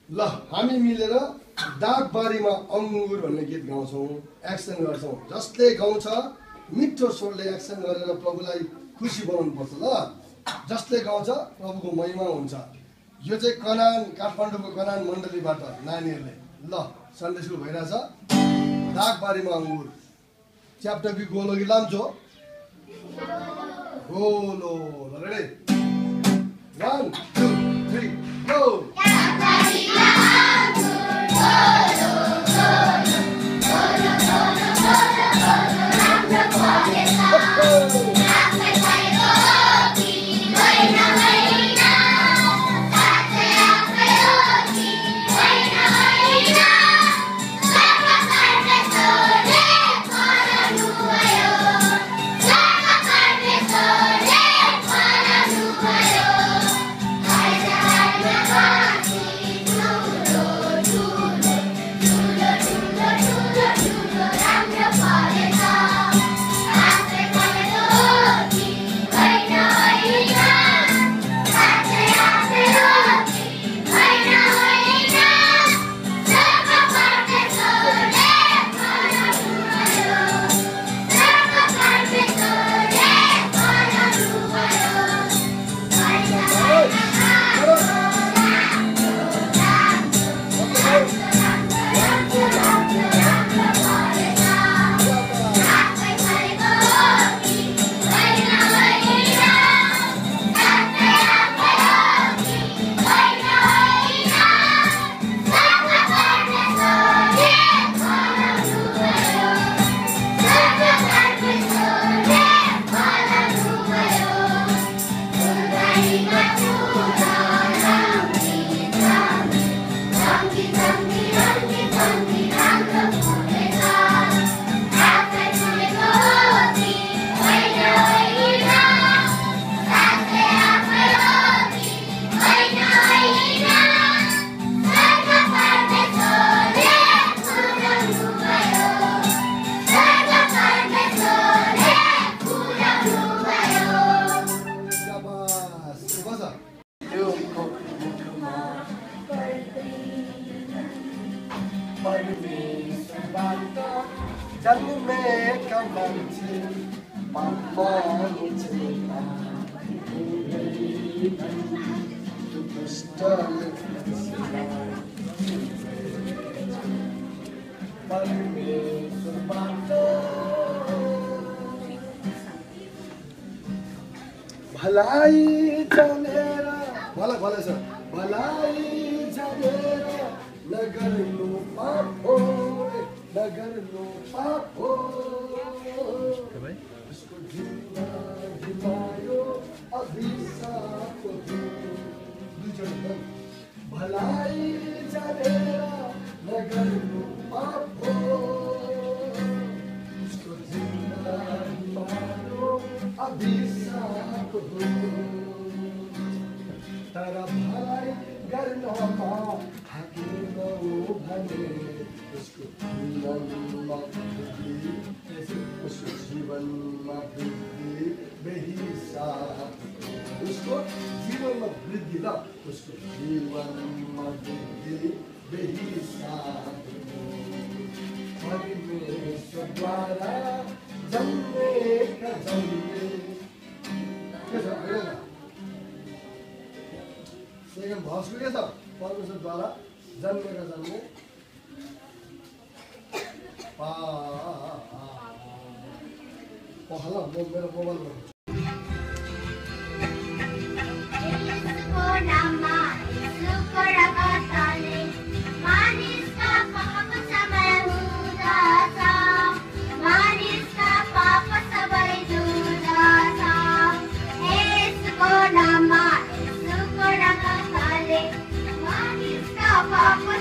ल हामी मिलेर दागबारीमा अङ्गुर भन्ने गीत गाउँछौँ, एक्सन गर्छौँ। जसले गाउँछ मिठो स्वरले एक्सन गरेर प्रभुलाई खुसी बनाउनु पर्छ। ल जसले गाउँछ प्रभुको महिमा हुन्छ। यो चाहिँ कनान काठमाडौँको कनान मण्डलीबाट नानीहरूले ल सन्डे स्कुल भइरहेछ। दागबारीमा अङ्गुर च्याप्टर बी गोलो कि लाम्चो गोलो। Ready 1 2 3 go. भलाई जनेर भला भला सर भलाई जनेर नगर्नु पाप हो उसको जिम्मा जिमायो अभिशाप हो भलाई जनेर नगर्नु पाप हो उसको जिम्मा जिमायो अभिशाप तर भलाई गर्नमा हाकिम भने उसको जीवनमा वृद्धि बेहिसाब उसको जीवनमा वृद्धि ल उसको जीवनमा वृद्धि बेहिसाब परमेश्वरद्वारा जन्मेका जन्मे सेकेन्ड भर्सको के छ परमेश्वरद्वारा जन्मेका जन्मे पहला मेरो मोबाइलमा Papa